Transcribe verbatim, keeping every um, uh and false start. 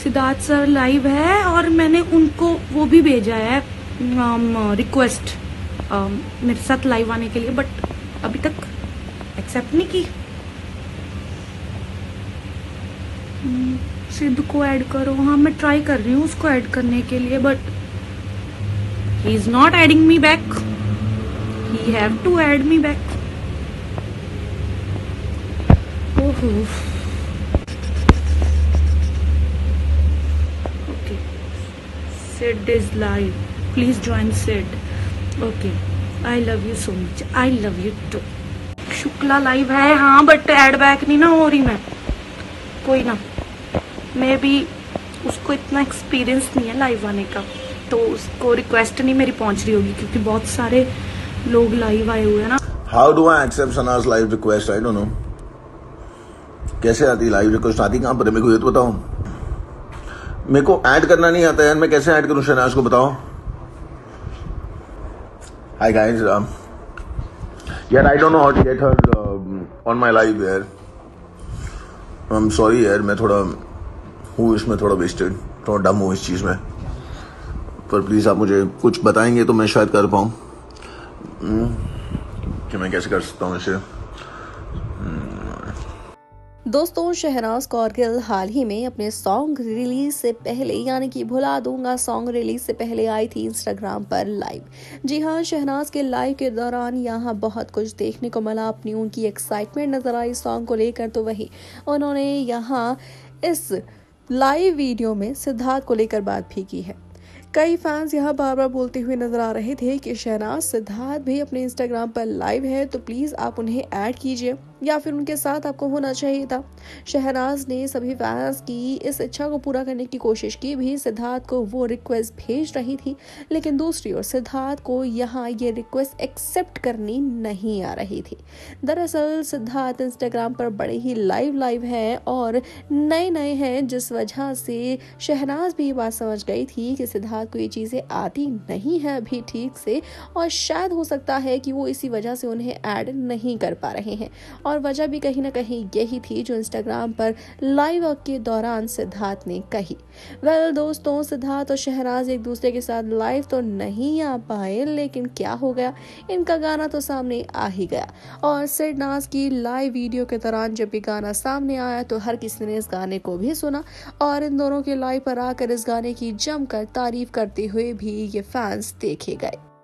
Siddharth sir live है और मैंने उनको वो भी भेजा है रिक्वेस्ट मेरे साथ लाइव आने के लिए, बट अभी तक एक्सेप्ट नहीं की। सिद्ध को ऐड करो। हाँ मैं ट्राई कर रही हूँ उसको ऐड करने के लिए, but he is not adding me back. He have to add me back. ओहो okay, Sid is live, please join Sid. Okay, I love you so much, I love you too. Shukla live है हाँ, but add back नहीं ना हो रही मैं। कोई ना, मे बी उसको इतना एक्सपीरियंस नहीं है लाइव आने का, तो उसको रिक्वेस्ट नहीं मेरी पहुंच रही होगी, क्योंकि बहुत सारे लोग लाइव आए हुए हैं ना। हाउ डू आई एक्सेप्ट सनाज live request? I don't know. कैसे आती लाइव रिक्वेस्ट? आती कहाँ पर है? मेरे को ये तो बताओ। मेरे को ऐड करना नहीं आता यार, मैं कैसे ऐड करूं शहनाज को, बताओ। हाय गाइस, यार I don't know how to get her on my live यार। आई एम सॉरी यार, मैं थोड़ा हूँ इसमें थोड़ा वेस्टेड, थोड़ा डम हूँ इस चीज़ में, पर प्लीज़ आप मुझे कुछ बताएंगे तो मैं शायद कर पाऊँ कि मैं कैसे कर सकता हूँ इसे। दोस्तों, शहनाज कौर गिल हाल ही में अपने सॉन्ग रिलीज से पहले यानी कि भुला दूंगा सॉन्ग रिलीज से पहले आई थी इंस्टाग्राम पर लाइव। जी हाँ, शहनाज के लाइव के दौरान यहाँ बहुत कुछ देखने को मिला। अपनी उनकी एक्साइटमेंट नजर आई सॉन्ग को लेकर, तो वही उन्होंने यहाँ इस लाइव वीडियो में सिद्धार्थ को लेकर बात भी की है। कई फैंस यहाँ बार बार बोलते हुए नजर आ रहे थे कि शहनाज सिद्धार्थ भी अपने इंस्टाग्राम पर लाइव है, तो प्लीज आप उन्हें ऐड कीजिए या फिर उनके साथ आपको होना चाहिए था। शहनाज ने सभी फैंस की इस इच्छा को पूरा करने की कोशिश की भी, सिद्धार्थ को वो रिक्वेस्ट भेज रही थी, लेकिन दूसरी ओर सिद्धार्थ को यहाँ ये रिक्वेस्ट एक्सेप्ट करनी नहीं आ रही थी। दरअसल सिद्धार्थ इंस्टाग्राम पर बड़े ही लाइव लाइव हैं और नए नए हैं, जिस वजह से शहनाज भी ये बात समझ गई थी कि सिद्धार्थ को ये चीजें आती नहीं है अभी ठीक से, और शायद हो सकता है कि वो इसी वजह से उन्हें ऐड नहीं कर पा रहे हैं। और वजह भी कहीं ना कहीं यही थी जो इंस्टाग्राम पर लाइव के दौरान सिद्धार्थ ने कही। वेल well, दोस्तों, सिद्धार्थ और शहनाज एक दूसरे के साथ लाइव तो नहीं आ पाए, लेकिन क्या हो गया, इनका गाना तो सामने आ ही गया। और सिद्धार्थ की लाइव वीडियो के दौरान जब भी गाना सामने आया तो हर किसी ने इस गाने को भी सुना, और इन दोनों के लाइव पर आकर इस गाने की जमकर तारीफ करते हुए भी ये फैंस देखे गए।